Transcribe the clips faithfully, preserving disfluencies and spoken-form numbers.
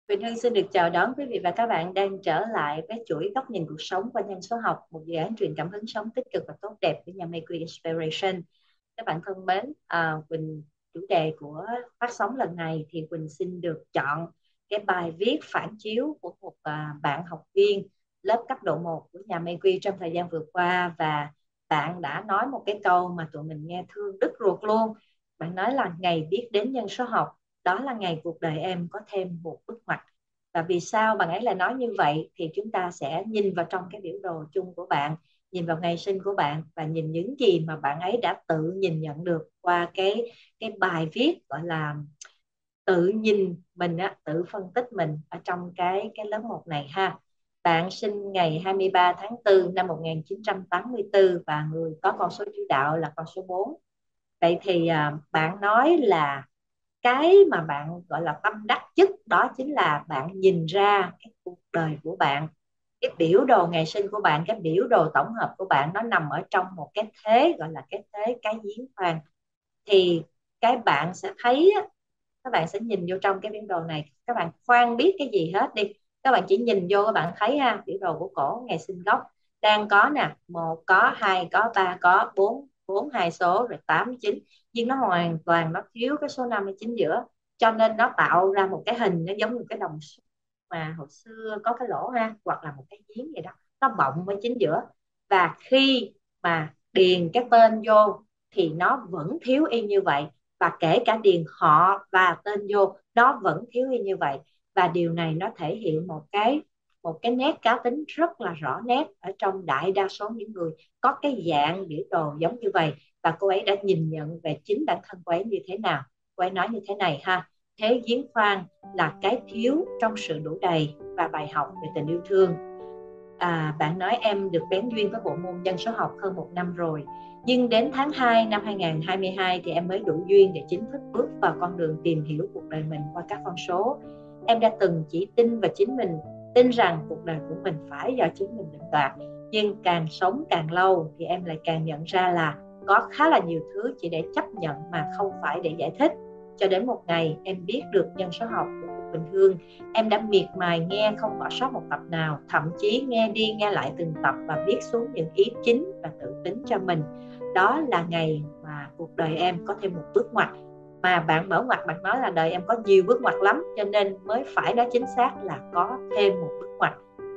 Quỳnh Hương xin được chào đón quý vị và các bạn đang trở lại với chuỗi góc nhìn cuộc sống qua nhân số học, một dự án truyền cảm hứng sống tích cực và tốt đẹp của nhà Maker Inspiration. Các bạn thân mến, à, Quỳnh chủ đề của phát sóng lần này thì Quỳnh xin được chọn cái bài viết phản chiếu của một à, bạn học viên lớp cấp độ một của nhà Maker trong thời gian vừa qua, và bạn đã nói một cái câu mà tụi mình nghe thương đứt ruột luôn. Bạn nói là ngày biết đến nhân số học, đó là ngày cuộc đời em có thêm một bước ngoặt. Và vì sao bạn ấy lại nói như vậy thì chúng ta sẽ nhìn vào trong cái biểu đồ chung của bạn, nhìn vào ngày sinh của bạn và nhìn những gì mà bạn ấy đã tự nhìn nhận được qua cái cái bài viết gọi là tự nhìn mình á, tự phân tích mình ở trong cái cái lớp một này ha. Bạn sinh ngày hai mươi ba tháng tư năm một nghìn chín trăm tám mươi tư và người có con số chủ đạo là con số bốn. Vậy thì à, bạn nói là cái mà bạn gọi là tâm đắc nhất đó chính là bạn nhìn ra cái cuộc đời của bạn, cái biểu đồ ngày sinh của bạn, cái biểu đồ tổng hợp của bạn nó nằm ở trong một cái thế gọi là cái thế cái giếng khoan. Thì cái bạn sẽ thấy á, các bạn sẽ nhìn vô trong cái biểu đồ này, các bạn khoan biết cái gì hết đi, các bạn chỉ nhìn vô các bạn thấy ha, biểu đồ của cổ ngày sinh gốc đang có nè, một có, hai có, ba có, bốn bốn hai số rồi tám chín, nhưng nó hoàn toàn nó thiếu cái số năm hay chín giữa, cho nên nó tạo ra một cái hình nó giống như cái đồng xu mà hồi xưa có cái lỗ ha, hoặc là một cái giếng gì đó, nó bọng với chính giữa. Và khi mà điền cái tên vô thì nó vẫn thiếu y như vậy, và kể cả điền họ và tên vô nó vẫn thiếu y như vậy. Và điều này nó thể hiện một cái một cái nét cá tính rất là rõ nét ở trong đại đa số những người có cái dạng biểu đồ giống như vậy. Và cô ấy đã nhìn nhận về chính bản thân cô ấy như thế nào. Cô ấy nói như thế này ha: thế giếng khoan là cái thiếu trong sự đủ đầy và bài học về tình yêu thương. À, bạn nói em được bén duyên với bộ môn dân số học hơn một năm rồi, nhưng đến tháng hai năm hai nghìn không trăm hai mươi hai thì em mới đủ duyên để chính thức bước vào con đường tìm hiểu cuộc đời mình qua các con số. Em đã từng chỉ tin vào chính mình, tin rằng cuộc đời của mình phải do chính mình định đoạt. Nhưng càng sống càng lâu thì em lại càng nhận ra là có khá là nhiều thứ chỉ để chấp nhận mà không phải để giải thích. Cho đến một ngày em biết được nhân số học của cuộc bình thường, em đã miệt mài nghe không bỏ sót một tập nào, thậm chí nghe đi nghe lại từng tập và viết xuống những ý chính và tự tính cho mình. Đó là ngày mà cuộc đời em có thêm một bước ngoặt. Mà bạn mở ngoặt, bạn nói là đời em có nhiều bước ngoặt lắm, cho nên mới phải nói chính xác là có thêm một bước ngoặt.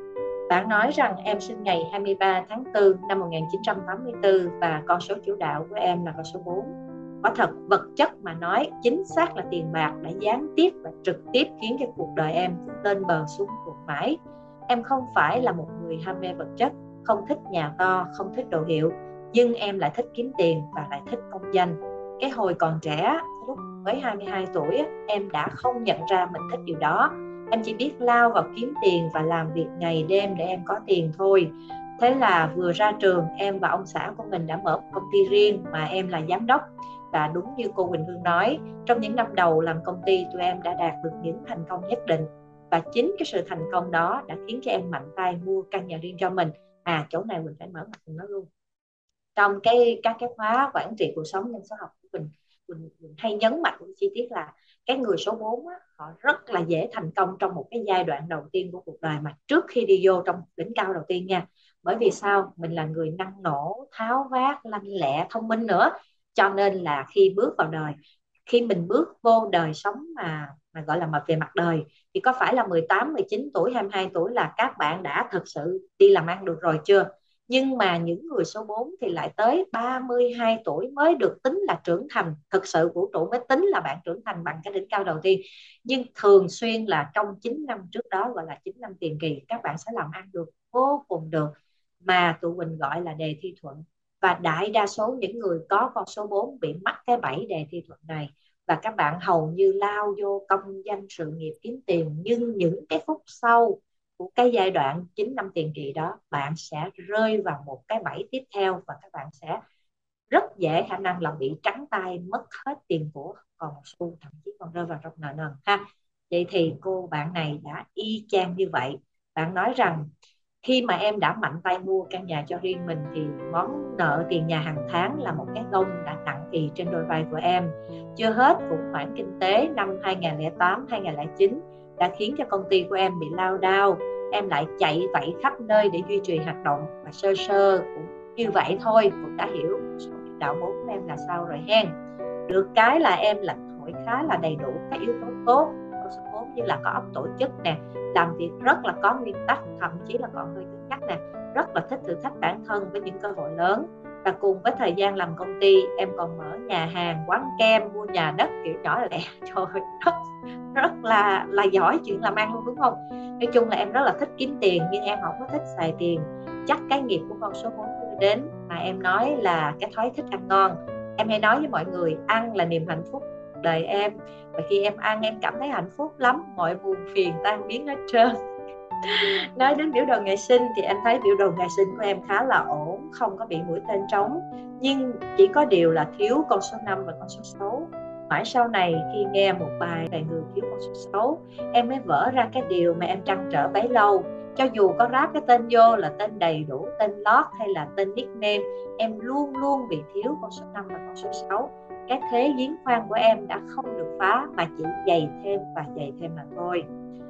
Bạn nói rằng em sinh ngày hai mươi ba tháng tư năm một nghìn chín trăm tám mươi tư và con số chủ đạo của em là con số bốn. Có thật, vật chất mà nói, chính xác là tiền bạc đã gián tiếp và trực tiếp khiến cho cuộc đời em lên bờ xuống vực mãi. Em không phải là một người ham mê vật chất, không thích nhà to, không thích đồ hiệu, nhưng em lại thích kiếm tiền và lại thích công danh. Cái hồi còn trẻ, lúc mới hai mươi hai tuổi, em đã không nhận ra mình thích điều đó. Em chỉ biết lao vào kiếm tiền và làm việc ngày đêm để em có tiền thôi. Thế là vừa ra trường, em và ông xã của mình đã mở một công ty riêng mà em là giám đốc. Và đúng như cô Quỳnh Hương nói, trong những năm đầu làm công ty, tụi em đã đạt được những thành công nhất định. Và chính cái sự thành công đó đã khiến cho em mạnh tay mua căn nhà riêng cho mình. À, chỗ này mình phải mở mặt cùng nó luôn. Trong cái các cái khóa quản trị cuộc sống nhân số học của mình, mình, mình hay nhấn mạnh một chi tiết là cái người số bốn á, họ rất là dễ thành công trong một cái giai đoạn đầu tiên của cuộc đời, mà trước khi đi vô trong đỉnh cao đầu tiên nha. Bởi vì sao? Mình là người năng nổ, tháo vát, lanh lẹ, thông minh nữa, cho nên là khi bước vào đời, khi mình bước vô đời sống mà mà gọi là mà về mặt đời, thì có phải là mười tám, mười chín tuổi, hai mươi hai tuổi là các bạn đã thực sự đi làm ăn được rồi chưa? Nhưng mà những người số bốn thì lại tới ba mươi hai tuổi mới được tính là trưởng thành. Thực sự vũ trụ mới tính là bạn trưởng thành bằng cái đỉnh cao đầu tiên. Nhưng thường xuyên là trong chín năm trước đó, gọi là chín năm tiền kỳ, các bạn sẽ làm ăn được vô cùng được, mà tụi mình gọi là đề thi thuận. Và đại đa số những người có con số bốn bị mắc cái bẫy đề thi thuận này, và các bạn hầu như lao vô công danh sự nghiệp kiếm tiền, nhưng những cái phút sau của cái giai đoạn chín năm tiền kỳ đó, bạn sẽ rơi vào một cái bẫy tiếp theo, và các bạn sẽ rất dễ khả năng là bị trắng tay, mất hết tiền của, còn một xu, thậm chí còn rơi vào trong nợ nần ha. Vậy thì cô bạn này đã y chang như vậy. Bạn nói rằng khi mà em đã mạnh tay mua căn nhà cho riêng mình thì món nợ tiền nhà hàng tháng là một cái gông đã nặng ì trên đôi vai của em. Chưa hết khủng hoảng kinh tế năm hai nghìn không trăm lẻ tám, hai nghìn không trăm lẻ chín đã khiến cho công ty của em bị lao đao. Em lại chạy vạy khắp nơi để duy trì hoạt động, và sơ sơ cũng như vậy thôi cũng đã hiểu số đạo vốn của em là sao rồi hen. Được cái là em lãnh hội khá là đầy đủ các yếu tố tốt con số bốn, như là có óc tổ chức nè, làm việc rất là có nguyên tắc, thậm chí là còn hơi cứng nhắc nè, rất là thích thử thách bản thân với những cơ hội lớn. Và cùng với thời gian làm công ty, em còn mở nhà hàng, quán kem, mua nhà đất kiểu nhỏ lẻ. Trời ơi, rất rất là là giỏi chuyện làm ăn luôn, đúng không? Nói chung là em rất là thích kiếm tiền, nhưng em không có thích xài tiền. Chắc cái nghiệp của con số bốn đưa đến, mà em nói là cái thói thích ăn ngon. Em hay nói với mọi người, ăn là niềm hạnh phúc đời em, và khi em ăn em cảm thấy hạnh phúc lắm, mọi buồn phiền tan biến hết trơn. Nói đến biểu đồ ngày sinh thì em thấy biểu đồ ngày sinh của em khá là ổn, không có bị mũi tên trống, nhưng chỉ có điều là thiếu con số năm và con số sáu. Mãi sau này khi nghe một bài về người thiếu con số sáu, em mới vỡ ra cái điều mà em trăn trở bấy lâu. Cho dù có ráp cái tên vô là tên đầy đủ, tên lót hay là tên nickname, em luôn luôn bị thiếu con số năm và con số sáu. Cái thế giếng khoan của em đã không được phá, mà chỉ dày thêm và dày thêm mà thôi.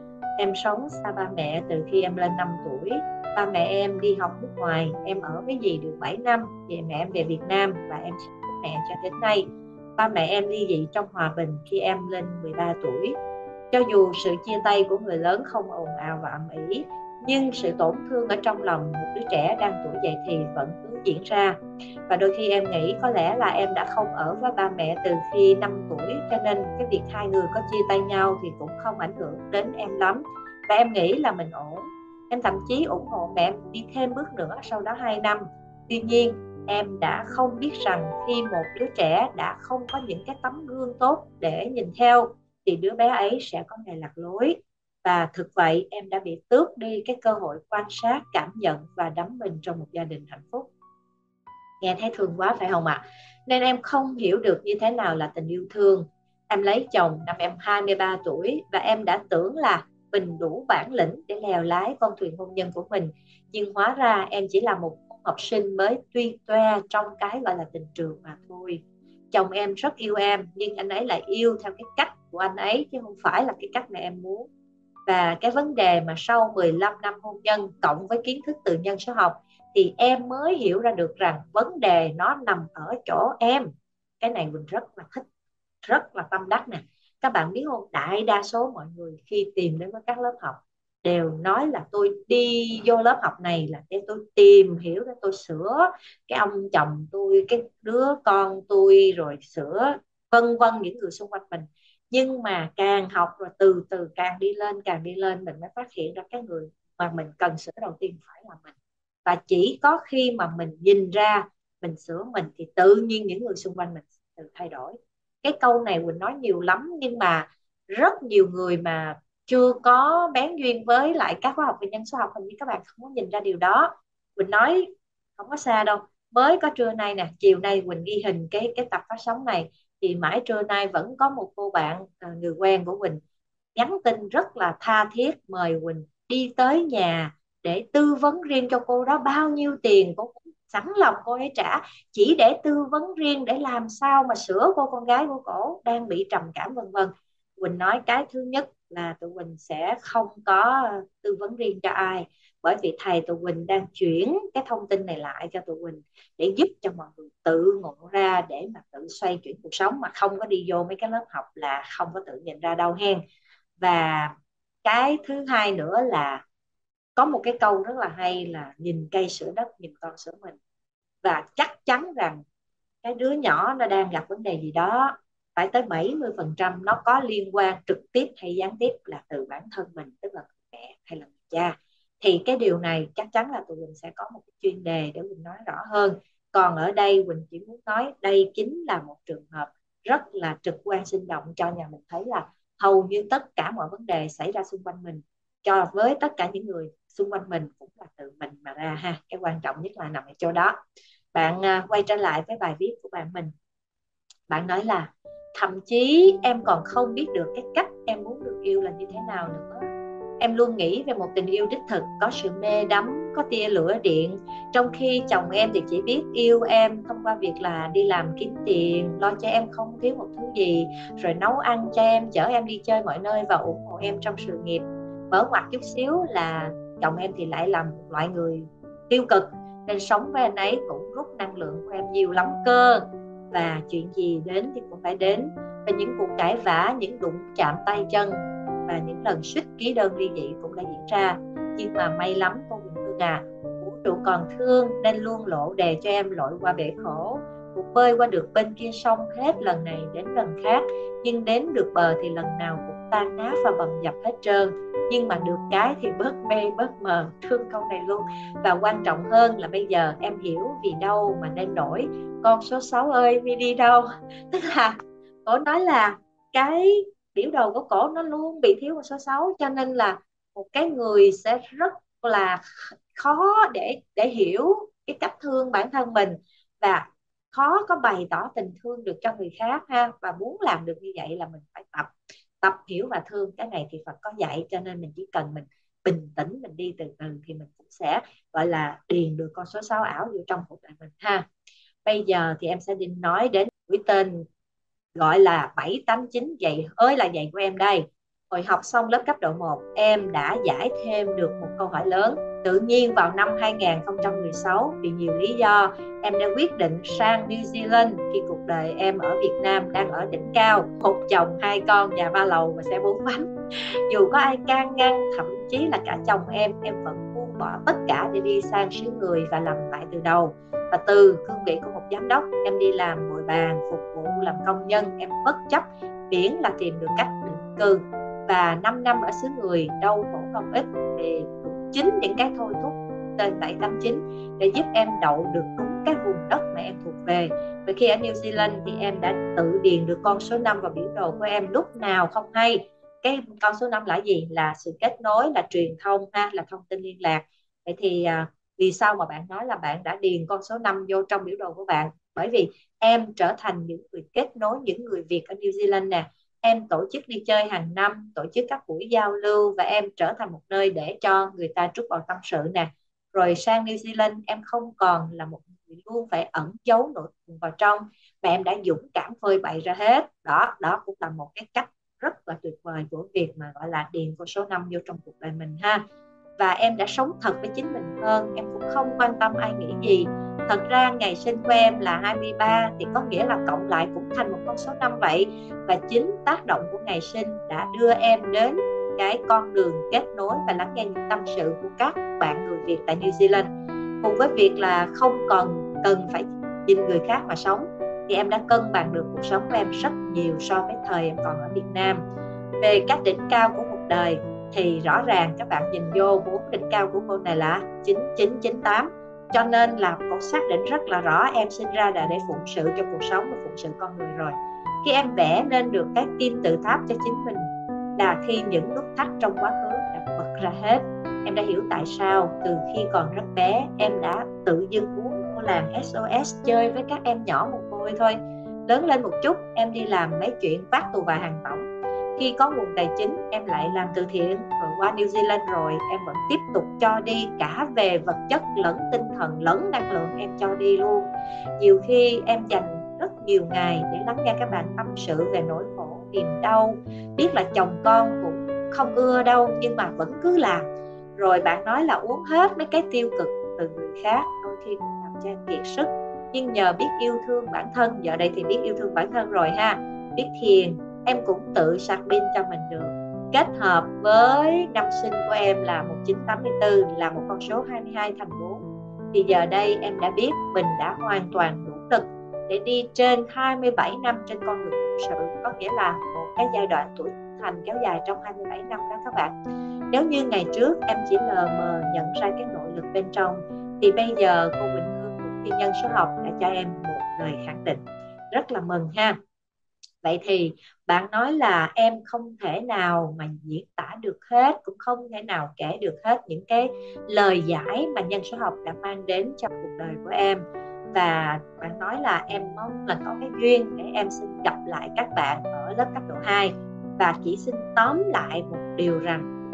Em sống xa ba mẹ từ khi em lên năm tuổi. Ba mẹ em đi học nước ngoài, em ở với dì được bảy năm, thì mẹ em về Việt Nam và em sống với mẹ cho đến nay. Ba mẹ em ly dị trong hòa bình khi em lên mười ba tuổi. Cho dù sự chia tay của người lớn không ồn ào và ầm ĩ, nhưng sự tổn thương ở trong lòng một đứa trẻ đang tuổi dậy thì vẫn cứ diễn ra. Và đôi khi em nghĩ có lẽ là em đã không ở với ba mẹ từ khi năm tuổi, cho nên cái việc hai người có chia tay nhau thì cũng không ảnh hưởng đến em lắm. Và em nghĩ là mình ổn. Em thậm chí ủng hộ mẹ em đi thêm bước nữa sau đó hai năm. Tuy nhiên em đã không biết rằng khi một đứa trẻ đã không có những cái tấm gương tốt để nhìn theo, thì đứa bé ấy sẽ có ngày lạc lối. Và thực vậy, em đã bị tước đi cái cơ hội quan sát, cảm nhận và đắm mình trong một gia đình hạnh phúc. Nghe thấy thương quá phải không ạ? À? Nên em không hiểu được như thế nào là tình yêu thương. Em lấy chồng năm em hai mươi ba tuổi, và em đã tưởng là mình đủ bản lĩnh để lèo lái con thuyền hôn nhân của mình. Nhưng hóa ra em chỉ là một học sinh mới tuy toe trong cái gọi là tình trường mà thôi. Chồng em rất yêu em, nhưng anh ấy lại yêu theo cái cách của anh ấy, chứ không phải là cái cách mà em muốn. Và cái vấn đề mà sau mười lăm năm hôn nhân cộng với kiến thức từ nhân số học, thì em mới hiểu ra được rằng vấn đề nó nằm ở chỗ em. Cái này mình rất là thích, rất là tâm đắc nè. Các bạn biết không, đại đa số mọi người khi tìm đến với các lớp học đều nói là tôi đi vô lớp học này là để tôi tìm hiểu, để tôi sửa cái ông chồng tôi, cái đứa con tôi, rồi sửa vân vân những người xung quanh mình. Nhưng mà càng học rồi từ từ càng đi lên, càng đi lên mình mới phát hiện ra cái người mà mình cần sửa đầu tiên phải là mình. Và chỉ có khi mà mình nhìn ra, mình sửa mình, thì tự nhiên những người xung quanh mình tự thay đổi. Cái câu này Quỳnh nói nhiều lắm, nhưng mà rất nhiều người mà chưa có bén duyên với lại các khóa học về nhân số học, hình như các bạn không có nhìn ra điều đó. Quỳnh nói không có xa đâu, mới có trưa nay nè, chiều nay Quỳnh ghi hình cái cái tập phát sóng này, thì mãi trưa nay vẫn có một cô bạn, à, người quen của Quỳnh, nhắn tin rất là tha thiết mời Quỳnh đi tới nhà để tư vấn riêng cho cô đó. Bao nhiêu tiền cô cũng sẵn lòng cô ấy trả, chỉ để tư vấn riêng, để làm sao mà sửa cô con gái của cổ đang bị trầm cảm vân vân. Quỳnh nói cái thứ nhất là tụi Quỳnh sẽ không có tư vấn riêng cho ai, bởi vì thầy tụi Quỳnh đang chuyển cái thông tin này lại cho tụi Quỳnh để giúp cho mọi người tự ngộ ra, để mà tự xoay chuyển cuộc sống, mà không có đi vô mấy cái lớp học là không có tự nhìn ra đâu hen. Và cái thứ hai nữa là có một cái câu rất là hay là nhìn cây sửa đất, nhìn con sửa mình. Và chắc chắn rằng cái đứa nhỏ nó đang gặp vấn đề gì đó, phải tới bảy mươi phần trăm nó có liên quan trực tiếp hay gián tiếp là từ bản thân mình, tức là mẹ hay là cha. Thì cái điều này chắc chắn là tụi mình sẽ có một cái chuyên đề để mình nói rõ hơn. Còn ở đây Quỳnh chỉ muốn nói đây chính là một trường hợp rất là trực quan sinh động cho nhà mình thấy là hầu như tất cả mọi vấn đề xảy ra xung quanh mình, cho với tất cả những người xung quanh mình, cũng là từ mình mà ra ha. Cái quan trọng nhất là nằm ở chỗ đó. Bạn uh, quay trở lại với bài viết của bạn mình. Bạn nói là thậm chí em còn không biết được cái cách em muốn được yêu là như thế nào nữa. Em luôn nghĩ về một tình yêu đích thực, có sự mê đắm có tia lửa điện, trong khi chồng em thì chỉ biết yêu em thông qua việc là đi làm kiếm tiền, lo cho em không thiếu một thứ gì, rồi nấu ăn cho em, chở em đi chơi mọi nơi và ủng hộ em trong sự nghiệp. Mở ngoặt chút xíu là chồng em thì lại là một loại người tiêu cực, nên sống với anh ấy cũng rút năng lượng của em nhiều lắm cơ. Và chuyện gì đến thì cũng phải đến, và những cuộc cãi vã, những đụng chạm tay chân và những lần suýt ký đơn ly dị cũng đã diễn ra. Nhưng mà may lắm cô Quỳnh Hương à, vũ trụ còn thương nên luôn lộ đề cho em lội qua bể khổ, cuộc bơi qua được bên kia sông hết lần này đến lần khác, nhưng đến được bờ thì lần nào cũng tan nát và bầm dập hết trơn. Nhưng mà được cái thì bớt mê bớt mờ, thương câu này luôn. Và quan trọng hơn là bây giờ em hiểu vì đâu mà nên nổi con số sáu ơi mi đi đâu. Tức là cổ nói là cái biểu đồ của cổ nó luôn bị thiếu con số sáu, cho nên là một cái người sẽ rất là khó để để hiểu cái cách thương bản thân mình, và khó có bày tỏ tình thương được cho người khác ha. Và muốn làm được như vậy là mình phải tập tập hiểu và thương. Cái này thì Phật có dạy, cho nên mình chỉ cần mình bình tĩnh, mình đi từ từ thì mình cũng sẽ gọi là điền được con số sáu ảo vô trong cuộc đời mình ha. Bây giờ thì em sẽ đi nói đến mũi tên gọi là bảy tám chín, vậy ơi là vậy của em đây. Hồi học xong lớp cấp độ một, em đã giải thêm được một câu hỏi lớn. Tự nhiên vào năm hai không một sáu, vì nhiều lý do, em đã quyết định sang New Zealand khi cuộc đời em ở Việt Nam đang ở đỉnh cao, một chồng, hai con, nhà ba lầu và xe bốn bánh. Dù có ai can ngăn, thậm chí là cả chồng em, em vẫn buông bỏ tất cả để đi sang xứ người và làm lại từ đầu. Và từ cương vị của một giám đốc, em đi làm bồi bàn, phục vụ, làm công nhân, em bất chấp miễn là tìm được cách định cư. Và năm năm ở xứ người đau khổ không ít, thì chính những cái thôi thúc tên bảy tám chín để giúp em đậu được đúng cái vùng đất mà em thuộc về. Và khi ở New Zealand thì em đã tự điền được con số năm vào biểu đồ của em lúc nào không hay. Cái con số năm là gì? Là sự kết nối, là truyền thông ha, là thông tin liên lạc. Vậy thì à, vì sao mà bạn nói là bạn đã điền con số năm vô trong biểu đồ của bạn? Bởi vì em trở thành những người kết nối những người Việt ở New Zealand nè. Em tổ chức đi chơi hàng năm, tổ chức các buổi giao lưu, và em trở thành một nơi để cho người ta trút bầu tâm sự nè. Rồi sang New Zealand em không còn là một người luôn phải ẩn giấu nỗi buồn vào trong, mà em đã dũng cảm phơi bày ra hết. Đó, đó cũng là một cái cách rất là tuyệt vời của việc mà gọi là điền con số năm vô trong cuộc đời mình ha. Và em đã sống thật với chính mình hơn, em cũng không quan tâm ai nghĩ gì. Thật ra ngày sinh của em là hai mươi ba, thì có nghĩa là cộng lại cũng thành một con số năm vậy. Và chính tác động của ngày sinh đã đưa em đến cái con đường kết nối và lắng nghe những tâm sự của các bạn người Việt tại New Zealand. Cùng với việc là không còn cần phải nhìn người khác mà sống, thì em đã cân bằng được cuộc sống của em rất nhiều so với thời em còn ở Việt Nam. Về các đỉnh cao của cuộc đời thì rõ ràng các bạn nhìn vô bốn đỉnh cao của cô này là chín chín chín tám, cho nên là cô xác định rất là rõ em sinh ra là để phụng sự cho cuộc sống và phụng sự con người rồi. Khi em vẽ nên được cái kim tự tháp cho chính mình là khi những nút thắt trong quá khứ đã bật ra hết. Em đã hiểu tại sao từ khi còn rất bé em đã tự dưng muốn cô làm ét ô ét chơi với các em nhỏ một côi thôi. Lớn lên một chút em đi làm mấy chuyện vác tù và hàng tổng. Khi có nguồn tài chính em lại làm từ thiện, rồi qua New Zealand rồi em vẫn tiếp tục cho đi cả về vật chất lẫn tinh thần lẫn năng lượng, em cho đi luôn. Nhiều khi em dành rất nhiều ngày để lắng nghe các bạn tâm sự về nỗi khổ, niềm đau, biết là chồng con cũng không ưa đâu nhưng mà vẫn cứ làm. Rồi bạn nói là uống hết mấy cái tiêu cực từ người khác, đôi khi cũng làm cho em kiệt sức. Nhưng nhờ biết yêu thương bản thân, giờ đây thì biết yêu thương bản thân rồi ha, biết thiền, em cũng tự sạc pin cho mình được. Kết hợp với năm sinh của em là một chín tám tư, là một con số hai mươi hai thành bốn, thì giờ đây em đã biết mình đã hoàn toàn đủ lực để đi trên hai mươi bảy năm trên con đường thực sự. Có nghĩa là một cái giai đoạn tuổi thành kéo dài trong hai mươi bảy năm đó các bạn. Nếu như ngày trước em chỉ lờ mờ nhận ra cái nội lực bên trong, thì bây giờ cô Quỳnh Hương, một thiên nhân số học, đã cho em một lời khẳng định. Rất là mừng ha. Vậy thì bạn nói là em không thể nào mà diễn tả được hết, cũng không thể nào kể được hết những cái lời giải mà nhân số học đã mang đến cho cuộc đời của em. Và bạn nói là em mong là có cái duyên để em xin gặp lại các bạn ở lớp cấp độ hai. Và chỉ xin tóm lại một điều rằng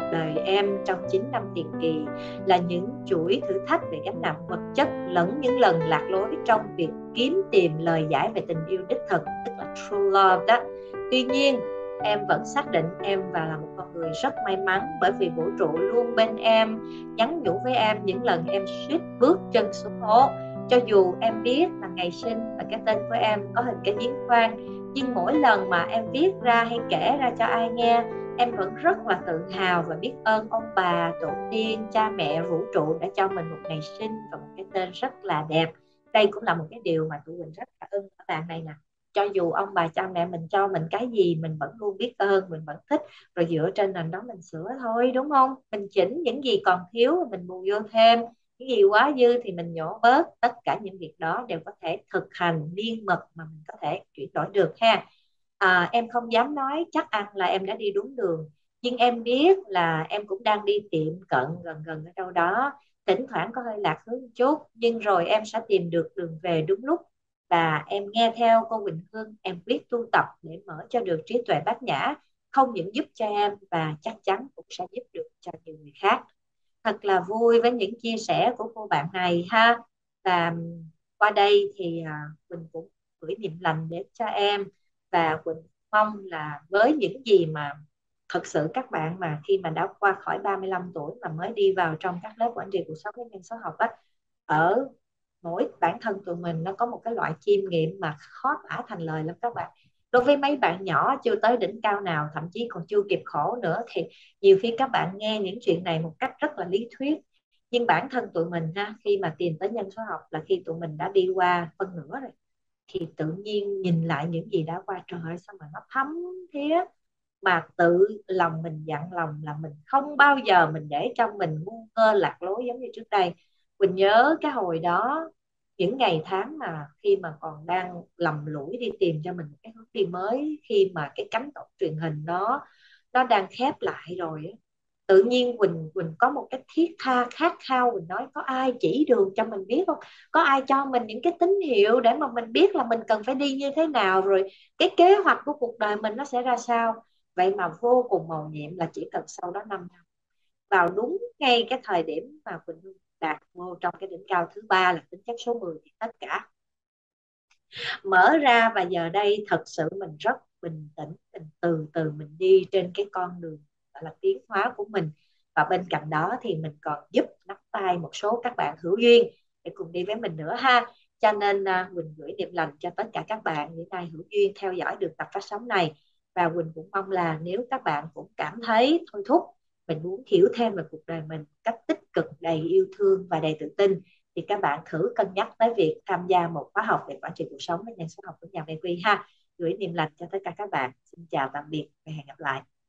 đời em trong chín năm tiền kỳ là những chuỗi thử thách về gánh nặng vật chất lẫn những lần lạc lối trong việc kiếm tìm lời giải về tình yêu đích thực, tức là true love đó. Tuy nhiên, em vẫn xác định em và là một con người rất may mắn, bởi vì vũ trụ luôn bên em, nhắn nhủ với em những lần em suýt bước chân xuống hố. Cho dù em biết là ngày sinh và cái tên của em có hình cái giếng khoan, nhưng mỗi lần mà em viết ra hay kể ra cho ai nghe, em vẫn rất là tự hào và biết ơn ông bà, tổ tiên, cha mẹ, vũ trụ đã cho mình một ngày sinh và một cái tên rất là đẹp. Đây cũng là một cái điều mà tụi mình rất cảm ơn các bạn này nè. Cho dù ông bà cha mẹ mình cho mình cái gì, mình vẫn luôn biết ơn, mình vẫn thích, rồi dựa trên nền đó mình sửa thôi, đúng không? Mình chỉnh những gì còn thiếu mình bù vô thêm, cái gì quá dư thì mình nhổ bớt. Tất cả những việc đó đều có thể thực hành miên mật mà mình có thể chuyển đổi được ha. À, em không dám nói chắc ăn là em đã đi đúng đường, nhưng em biết là em cũng đang đi tiệm cận gần gần ở đâu đó. Thỉnh thoảng có hơi lạc hướng một chút, nhưng rồi em sẽ tìm được đường về đúng lúc. Và em nghe theo cô Quỳnh Hương, em quyết tu tập để mở cho được trí tuệ bát nhã, không những giúp cho em và chắc chắn cũng sẽ giúp được cho nhiều người khác. Thật là vui với những chia sẻ của cô bạn này ha. Và qua đây thì à, Quỳnh cũng gửi niềm lành đến cho em, và Quỳnh mong là với những gì mà thật sự các bạn mà khi mà đã qua khỏi ba mươi lăm tuổi mà mới đi vào trong các lớp quản trị cuộc sống với nhân số học á, ở mỗi bản thân tụi mình nó có một cái loại chiêm nghiệm mà khó tả thành lời lắm các bạn. Đối với mấy bạn nhỏ chưa tới đỉnh cao nào, thậm chí còn chưa kịp khổ nữa, thì nhiều khi các bạn nghe những chuyện này một cách rất là lý thuyết, nhưng bản thân tụi mình ha, khi mà tìm tới nhân số học là khi tụi mình đã đi qua phân nửa rồi, thì tự nhiên nhìn lại những gì đã qua, trời ơi sao mà nó thấm thía, mà tự lòng mình dặn lòng là mình không bao giờ mình để cho mình ngu ngơ lạc lối giống như trước đây. Mình nhớ cái hồi đó, những ngày tháng mà khi mà còn đang lầm lũi đi tìm cho mình một cái hướng đi mới, khi mà cái cánh cổng truyền hình nó nó đang khép lại rồi á, tự nhiên Quỳnh Quỳnh có một cái thiết tha khát khao. Quỳnh nói có ai chỉ đường cho mình biết không, có ai cho mình những cái tín hiệu để mà mình biết là mình cần phải đi như thế nào, rồi cái kế hoạch của cuộc đời mình nó sẽ ra sao. Vậy mà vô cùng mầu nhiệm là chỉ cần sau đó 5 năm, vào đúng ngay cái thời điểm mà Quỳnh Hương đạt vô trong cái đỉnh cao thứ ba là tính chất số mười, thì tất cả mở ra. Và giờ đây thật sự mình rất bình tĩnh, mình từ từ mình đi trên cái con đường gọi là tiến hóa của mình. Và bên cạnh đó thì mình còn giúp nắm tay một số các bạn hữu duyên để cùng đi với mình nữa ha. Cho nên à, Quỳnh gửi niềm lành cho tất cả các bạn những ai hữu duyên theo dõi được tập phát sóng này. Và Quỳnh cũng mong là nếu các bạn cũng cảm thấy thôi thúc, mình muốn hiểu thêm về cuộc đời mình cách tích cực, đầy yêu thương và đầy tự tin, thì các bạn thử cân nhắc tới việc tham gia một khóa học về quản trị cuộc sống với nhân số học của nhà Mai Quy ha. Gửi niềm lành cho tất cả các bạn. Xin chào tạm biệt và hẹn gặp lại.